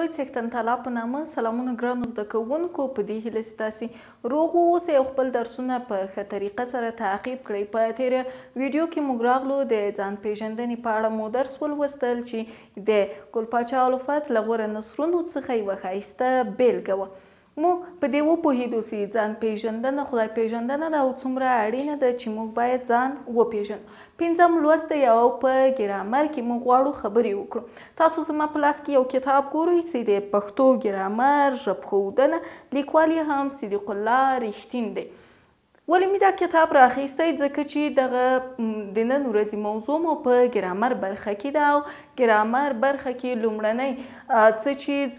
لوی څښتن تعالی په نامه سلامونه ګرانو زده کوونکو. په دې هیله چې تاسې روغ واوسئ او خپل درسونه په ښه طریقه سره تعقیب کړئ. په تېره ویډیو کې موږ راغلو د ځان پیژندنې په اړه مو درس ولوستل چې د ګل پاچا الفت له غوره نثرونو څخه یوه ښایسته بیلګه وه. موږ په دې وپوهېدو چې ځان پیژندنه خدای پیژندنه ده او څومره اړینه ده چې موږ باید ځان وپیژنو. پنځم لوست دی او په ګرامر کې موږ غواړو خبرې وکړو. تاسو زما په لاس کې یو کتاب ګورئ چې د پښتو ګرامر ژبښودنه لیکوال یې هم صدیق الله رښتین دی. ولې مې دا کتاب راخیستی؟ ځکه چې دغه د نن ورځې موضوع مو په ګرامر برخه کې ده او ګرامر برخه کې لومړنی څه چې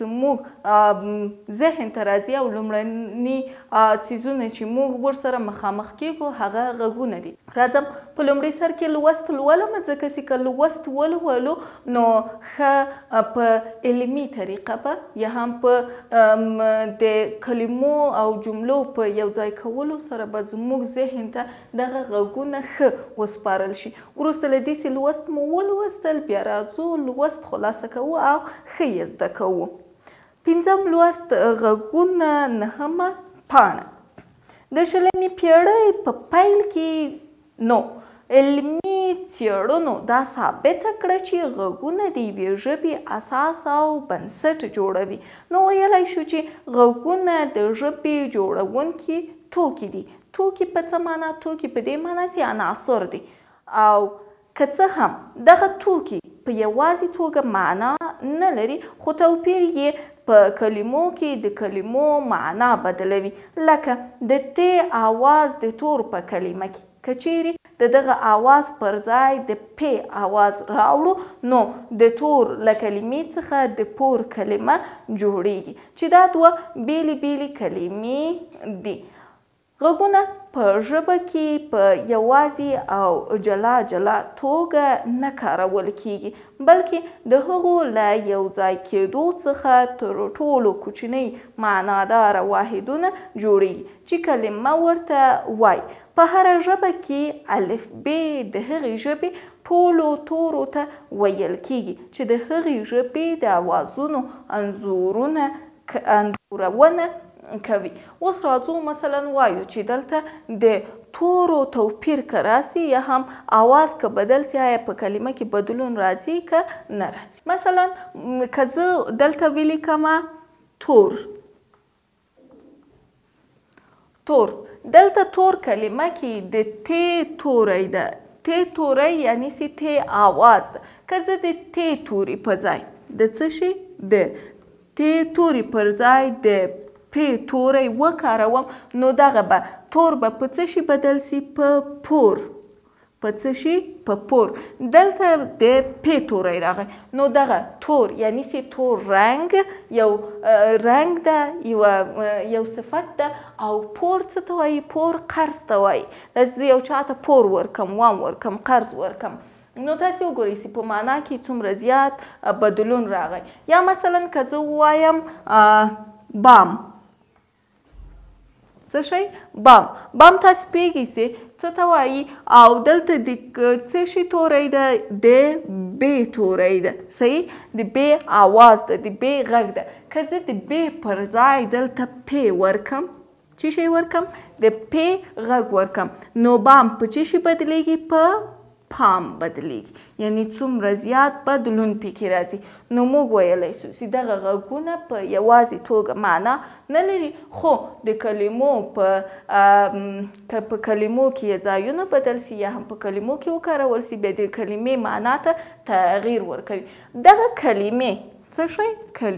زموږ ذهن ته راځي او لومړني څیزونه چې موږ ورسره مخامخ کیږو هغه غږونه دي. راځم په لومړي سر کې لوست لولم، ځکه چې که لوست ولولو نو ښه په علمي طریقه به یا هم په د کلمو او جملو په یو ځای کولو سره به زموږ ذهن ته دغه غږونه ښه وسپارل شي. وروسته له دې چې لوست مو ولوستل بیا راځو لوست خلاصه کوو او ښه یې زده کوو. پنځم لوست غږونه نهمه پاڼه. د شلمې پیړۍ په پیل کې نو علمي څېړنو دا ثابته کړه چې غږونه د یوې ژبې اساس او بنسټ جوړوي. نو ویلی شو چې غږونه د ژبې جوړونکي توکي دي. توکي په څه معنا؟ توکي په دې معنا چې عناصر دي او که څه هم دغه توکي په یوازې توګه معنا نه لري خو توپیر یې په کلمو کې د کلمو معنا بدلوي. لکه د ت آواز د تور په کلمه کې که چیرې د دغه آواز پر ځای د پ آواز راوړو نو د تور له کلمې څخه د پور کلمه جوړیږي چې دا دوه بیلې بیلې کلمې دي. غږونه په ژبه کې په یوازې او جلا جلا توګه نه کارول کیږي بلکې د هغو له یو ځای کېدو څخه تر ټولو کوچنۍ معناداره واحدونه جوړیږي چې کلمه ورته وایي. په هره ژبه کې الف ب د هغې ژبې ټولو تورو ته ویل کیږي چې د هغې ژبې د اوازونو انځورونه کوي. اوس راځو مثلا وایو چې دلته د تورو توپیر که راسي یا هم آواز که بدل سي آیا په کلمه کې بدلون راځي که نه راځي. مثلا که زه دلته ولیکمه تور دلته تور کلمه کې د ت توری ده. ت توری یعنی سي ت آواز ده. که زه د ت توري په ځای د څه شي د ت توري پر ځای د پ توری وکاروم نو دغه به تور به په څه شي بدل سي؟ په پور. په څه شي؟ په پور. دلته د پ توری راغی نو دغه تور یعنی سي تور رنګ یو رنګ ده یو صفت ده او پور څه ته وایي؟ پور قرض ته وایي. زه یو چاته پور ورکم وام ورکم قرض ورکم نو تاسې وګورئ چې په معنا کې څومره زیات بدلون راغی. یا مثلا که زه ووایم بام څه شی؟ بام. بام تاسې پوهېږئ چې څه ته وایي او دلته د څه شي توری ده؟ د ب توری ده. صحیح؟ د ب آواز ده، د ب غږ ده. که زه د ب پر ځای دلته پ ورکم څه شی ورکم؟ د پ غږ ورکم نو بام په څه شي بدلیږي؟ په پام بدلیږي. یعنی څومره زیات بدلون پکې راځي. نو موږ ویلی سو چې دغه غږونه په یوازې توګه معنا نه لري خو د کلمو که په کلمو کې یې ځایونه بدل سي یا هم په کلمو کې وکارول سي بیا د کلمې معنا ته تغییر ورکوي. دغه کلمې څه شی؟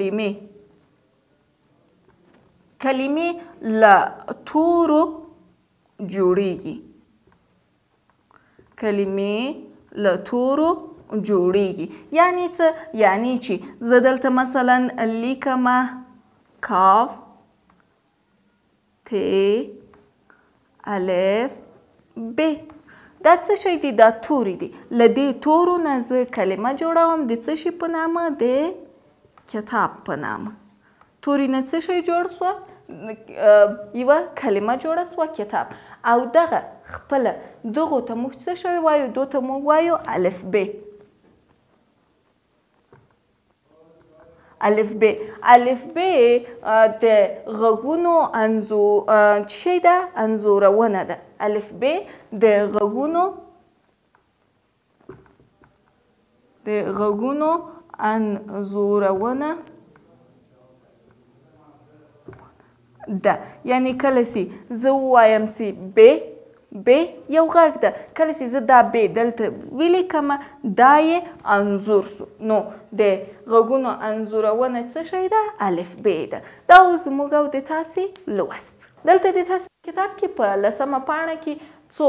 کلمې له تورو جوړیږي. کلمې له تورو جوړیږي. یعنی څه؟ یعنی چې زه دلته مثلا لیکمه کاف ت الف ب. دا څه شی دی؟ دا توري دي. له دې تورو نه زه کلمه جوړوم د څه شي په نامه؟ د کتاب په نامه. توري نه څه شی جوړ سوه؟ یوه کلمه جوړه سوه کتاب. او دغه خپله دغو ته موږ څه شی وایو؟ دو ته موږ وایو الف ب. الف ب د غږونو څه شی ده؟ انځورونه ده. الف ب د غږونو انځورونه ده. یعنی کله چې زه ووایم چې ب یو غږ ده، کله چې زه دا ب دلته ولیکمه دا یې انځور سو. نو د غږونو انځورونه څه شی ده؟ الف ب ده. دا اوس زموږ او د تاسې لوست. دلته د تاسې کتاب کې په 10مه پاڼه کې څو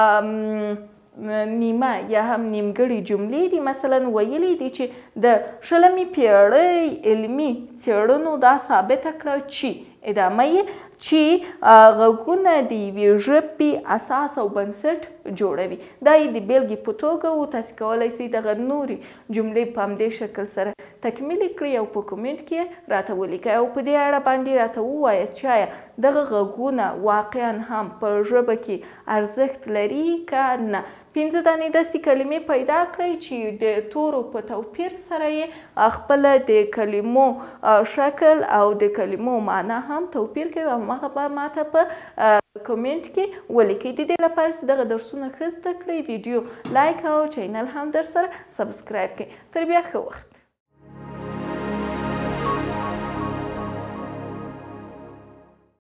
نیمه یا هم نیمګړې جملې دي. مثلا ویلي دي چې د 20مې پیړۍ علمي څېړنو دا ثابته کړه چې ادامه یې چې غږونه د یوې ژبې اساس او بنسټ جوړوي. دا یې د بیلګې په توګه و. تاسې کولی شئ دغه نورې جملې په همدې شکل سره تکمیلې کړئ او په کومنټ کې راته ولیکئ او په دې اړه باندې راته ووایاست چې آیا دغه غږونه واقعا هم په ژبه کې ارزښت لري که نه. 5 دانې داسې کلمې پیدا کړئ چې د تورو په توپیر سره یې خپله د کلمو شکل او د کلمو معنا هم توپیر کوي او هغه به ماته په کومنټ کې ولیکئ. د دې لپاره چې دغه درسونه ښه زده کړئ ویډیو لایک او چینل هم در سره سبسکرایب کړئ. تر بیا ښه وخت.